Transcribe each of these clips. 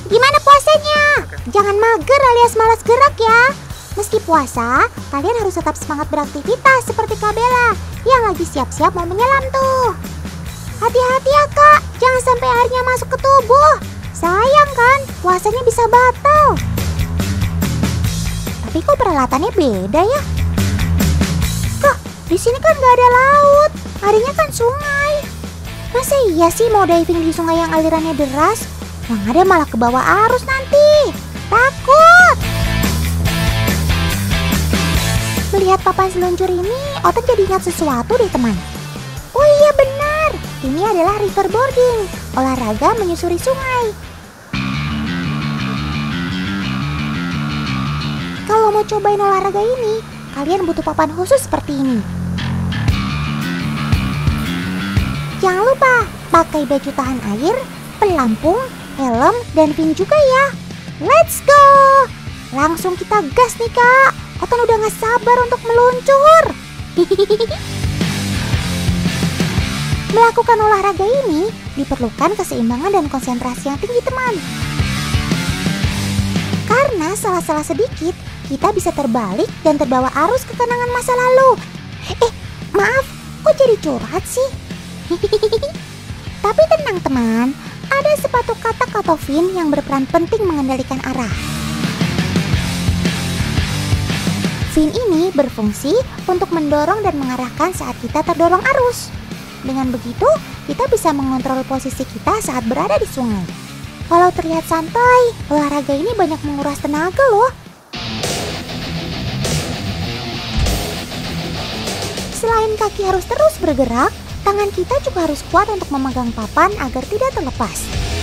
Gimana puasanya? Jangan mager alias malas gerak ya. Meski puasa, kalian harus tetap semangat beraktivitas seperti Kak Bella yang lagi siap-siap mau menyelam tuh. Hati-hati ya Kak, jangan sampai airnya masuk ke tubuh. Sayang kan, puasanya bisa batal. Tapi kok peralatannya beda ya? Kak, di sini kan gak ada laut, airnya kan sungai. Masa iya sih mau diving di sungai yang alirannya deras? Yang ada malah ke bawah arus nanti. Takut. Melihat papan seluncur ini, Oten jadi ingat sesuatu deh teman. Oh iya benar, ini adalah riverboarding, olahraga menyusuri sungai. Kalau mau cobain olahraga ini, kalian butuh papan khusus seperti ini. Jangan lupa pakai baju tahan air, pelampung, helm, dan fin juga ya. Let's go! Langsung kita gas nih Kak. Oten udah gak sabar untuk meluncur. Melakukan olahraga ini diperlukan keseimbangan dan konsentrasi yang tinggi teman. Karena salah-salah sedikit, kita bisa terbalik dan terbawa arus ke kenangan masa lalu. Maaf, kok jadi curhat sih? Tapi tenang teman, ada sepatu katak atau fin yang berperan penting mengendalikan arah. Fin ini berfungsi untuk mendorong dan mengarahkan saat kita terdorong arus. Dengan begitu, kita bisa mengontrol posisi kita saat berada di sungai. Walau terlihat santai, olahraga ini banyak menguras tenaga loh. Selain kaki harus terus bergerak, tangan kita juga harus kuat untuk memegang papan agar tidak terlepas.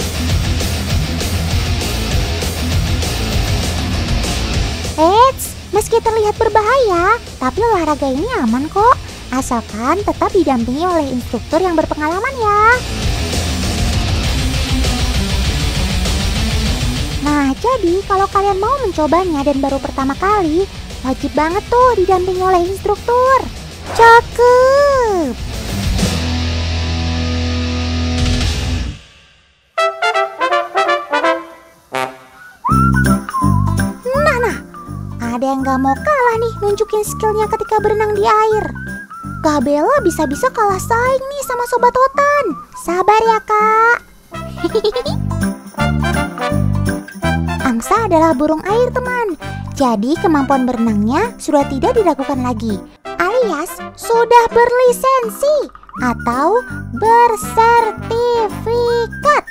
Eits, meski terlihat berbahaya, tapi olahraga ini aman kok. Asalkan tetap didampingi oleh instruktur yang berpengalaman ya. Nah, jadi kalau kalian mau mencobanya dan baru pertama kali, wajib banget tuh didampingi oleh instruktur. Cakep! Nah, ada yang gak mau kalah nih nunjukin skillnya ketika berenang di air. Kak Bella bisa-bisa kalah saing nih sama Sobat Otan. Sabar ya Kak. Angsa adalah burung air teman. Jadi kemampuan berenangnya sudah tidak diragukan lagi, alias sudah berlisensi atau bersertifikat.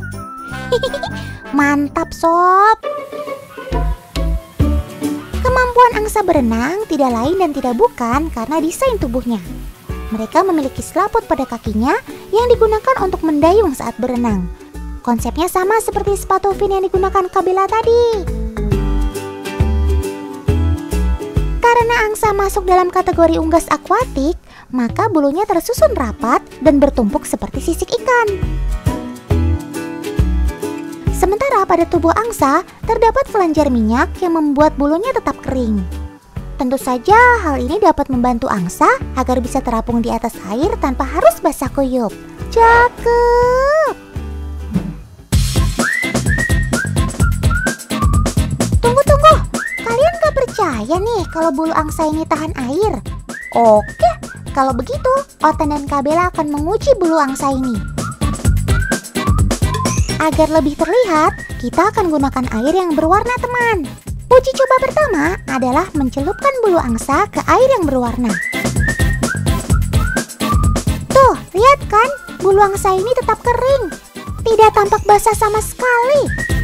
Mantap sob. Kemampuan angsa berenang tidak lain dan tidak bukan karena desain tubuhnya. Mereka memiliki selaput pada kakinya yang digunakan untuk mendayung saat berenang. Konsepnya sama seperti sepatu fin yang digunakan Kak Bella tadi. Karena angsa masuk dalam kategori unggas akuatik, maka bulunya tersusun rapat dan bertumpuk seperti sisik ikan. Sementara pada tubuh angsa terdapat kelenjar minyak yang membuat bulunya tetap kering. Tentu saja hal ini dapat membantu angsa agar bisa terapung di atas air tanpa harus basah kuyup. Cakep! Tunggu, kalian gak percaya nih kalau bulu angsa ini tahan air? Oke, kalau begitu Oten dan Kak Bella akan menguji bulu angsa ini. Agar lebih terlihat, kita akan gunakan air yang berwarna teman. Uji coba pertama adalah mencelupkan bulu angsa ke air yang berwarna. Tuh, lihat kan, bulu angsa ini tetap kering. Tidak tampak basah sama sekali.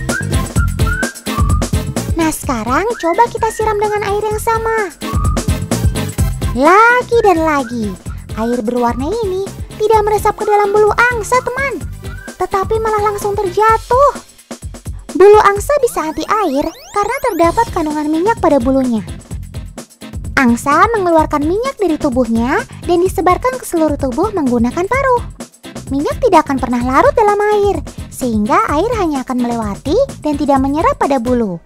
Nah, sekarang coba kita siram dengan air yang sama. Lagi dan lagi, air berwarna ini tidak meresap ke dalam bulu angsa teman, tetapi malah langsung terjatuh. Bulu angsa bisa anti air karena terdapat kandungan minyak pada bulunya. Angsa mengeluarkan minyak dari tubuhnya dan disebarkan ke seluruh tubuh menggunakan paruh. Minyak tidak akan pernah larut dalam air, sehingga air hanya akan melewati dan tidak menyerap pada bulu.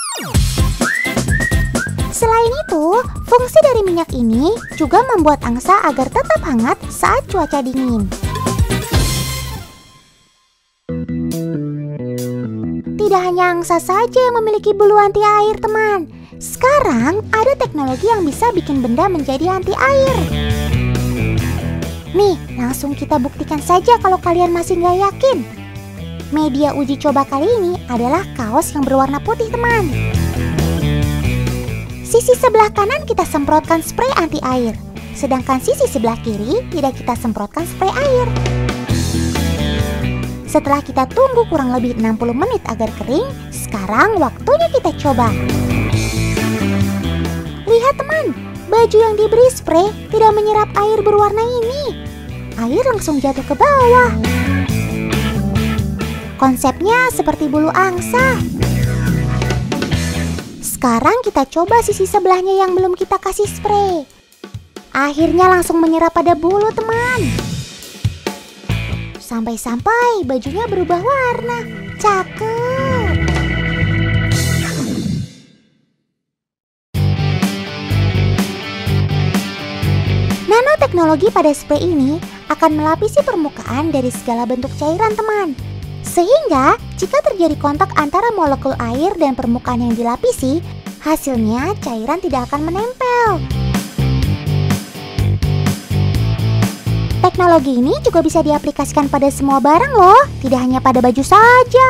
Selain itu, fungsi dari minyak ini juga membuat angsa agar tetap hangat saat cuaca dingin. tidak hanya angsa saja yang memiliki bulu anti air, teman. Sekarang ada teknologi yang bisa bikin benda menjadi anti air. Nih, langsung kita buktikan saja kalau kalian masih nggak yakin. Media uji coba kali ini adalah kaos yang berwarna putih, teman. Sisi sebelah kanan kita semprotkan spray anti air, sedangkan sisi sebelah kiri tidak kita semprotkan spray air. Setelah kita tunggu kurang lebih 60 menit agar kering, sekarang waktunya kita coba. Lihat, teman, baju yang diberi spray tidak menyerap air berwarna ini. Air langsung jatuh ke bawah. Konsepnya seperti bulu angsa. Sekarang kita coba sisi sebelahnya yang belum kita kasih spray. Akhirnya langsung menyerap pada bulu, teman. Sampai-sampai bajunya berubah warna. Cakep. Nanoteknologi pada spray ini akan melapisi permukaan dari segala bentuk cairan, teman. Sehingga jika terjadi kontak antara molekul air dan permukaan yang dilapisi, hasilnya cairan tidak akan menempel. Teknologi ini juga bisa diaplikasikan pada semua barang loh, tidak hanya pada baju saja.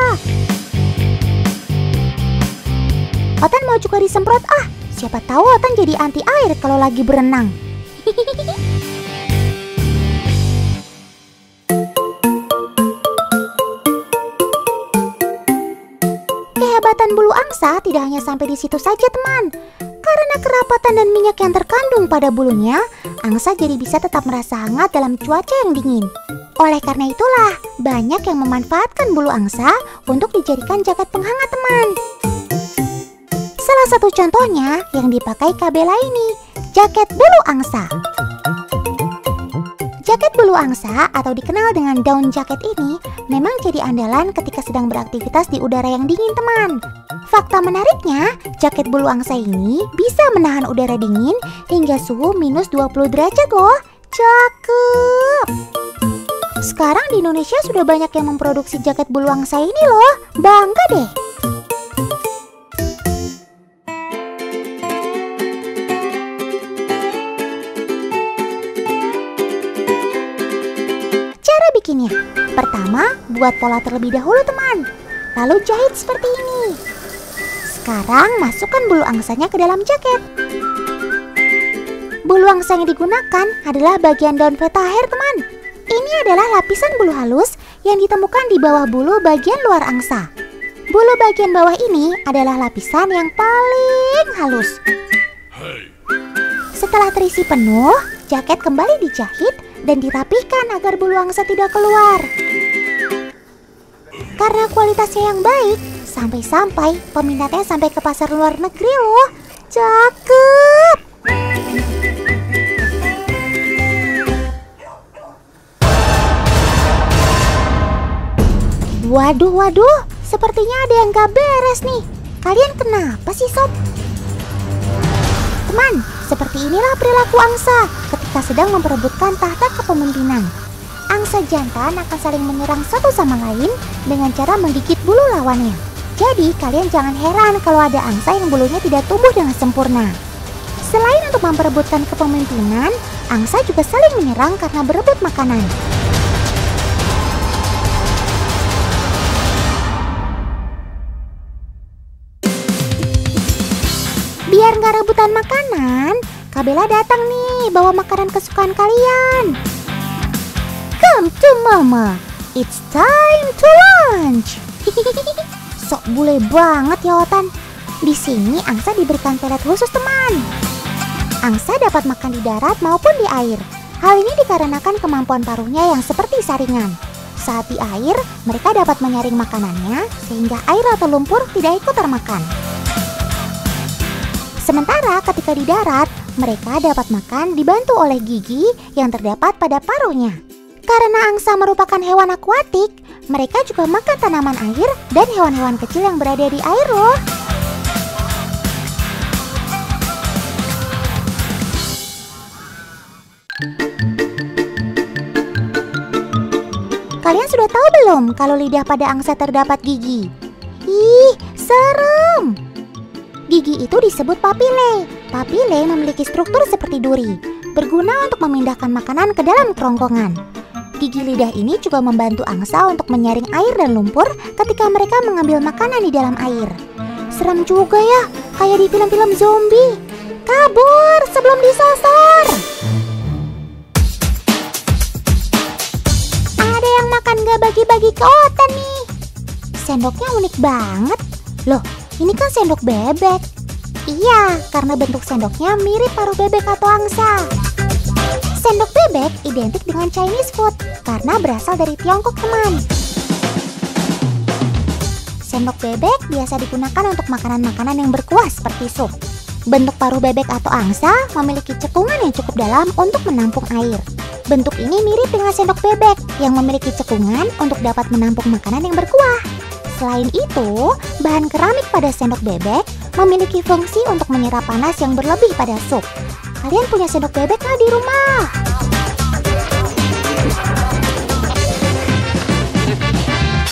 Otan mau juga disemprot? Siapa tahu Otan jadi anti air kalau lagi berenang. Kehebatan bulu angsa tidak hanya sampai di situ saja, teman. Karena kerapatan dan minyak yang terkandung pada bulunya, angsa jadi bisa tetap merasa hangat dalam cuaca yang dingin. Oleh karena itulah, banyak yang memanfaatkan bulu angsa untuk dijadikan jaket penghangat, teman. Salah satu contohnya yang dipakai Kabela ini, jaket bulu angsa. Jaket bulu angsa atau dikenal dengan down jacket ini memang jadi andalan ketika sedang beraktivitas di udara yang dingin, teman. Fakta menariknya, jaket bulu angsa ini bisa menahan udara dingin hingga suhu minus 20 derajat loh. Cakep! Sekarang di Indonesia sudah banyak yang memproduksi jaket bulu angsa ini loh. Bangga deh! Cara bikinnya, pertama buat pola terlebih dahulu, teman. Lalu jahit seperti ini. Sekarang masukkan bulu angsanya ke dalam jaket. Bulu angsa yang digunakan adalah bagian daun vetaher, teman. Ini adalah lapisan bulu halus yang ditemukan di bawah bulu bagian luar angsa. Bulu bagian bawah ini adalah lapisan yang paling halus. Setelah terisi penuh, jaket kembali dijahit dan dirapihkan agar bulu angsa tidak keluar. Karena kualitasnya yang baik, sampai-sampai peminatnya sampai ke pasar luar negeri loh. Cakep! Waduh, sepertinya ada yang gak beres nih. Kalian kenapa sih, sob? Teman, seperti inilah perilaku angsa ketika sedang memperebutkan tahta kepemimpinan. Angsa jantan akan saling menyerang satu sama lain dengan cara menggigit bulu lawannya. Jadi kalian jangan heran kalau ada angsa yang bulunya tidak tumbuh dengan sempurna. Selain untuk memperebutkan kepemimpinan, angsa juga saling menyerang karena berebut makanan. Biar nggak rebutan makanan, Kabela datang nih bawa makanan kesukaan kalian. Come to mama, it's time to lunch. Sok bule banget ya, Otan. Di sini angsa diberikan pelet khusus, teman. Angsa dapat makan di darat maupun di air. Hal ini dikarenakan kemampuan paruhnya yang seperti saringan. Saat di air, mereka dapat menyaring makanannya sehingga air atau lumpur tidak ikut termakan. Sementara ketika di darat, mereka dapat makan dibantu oleh gigi yang terdapat pada paruhnya. Karena angsa merupakan hewan akuatik, mereka juga makan tanaman air dan hewan-hewan kecil yang berada di air loh. Kalian sudah tahu belum kalau lidah pada angsa terdapat gigi? Ih, serem. Gigi itu disebut papile. Papile memiliki struktur seperti duri, berguna untuk memindahkan makanan ke dalam kerongkongan. Gigi lidah ini juga membantu angsa untuk menyaring air dan lumpur ketika mereka mengambil makanan di dalam air. Serem juga ya, kayak di film-film zombie. Kabur sebelum disasar. Ada yang makan gak bagi-bagi ke Otan nih. Sendoknya unik banget. Loh, ini kan sendok bebek. Iya, karena bentuk sendoknya mirip paruh bebek atau angsa. Sendok bebek identik dengan Chinese food karena berasal dari Tiongkok, teman. Sendok bebek biasa digunakan untuk makanan-makanan yang berkuah seperti sup. Bentuk paruh bebek atau angsa memiliki cekungan yang cukup dalam untuk menampung air. Bentuk ini mirip dengan sendok bebek yang memiliki cekungan untuk dapat menampung makanan yang berkuah. Selain itu, bahan keramik pada sendok bebek memiliki fungsi untuk menyerap panas yang berlebih pada sup. Kalian punya sendok bebek nggak di rumah?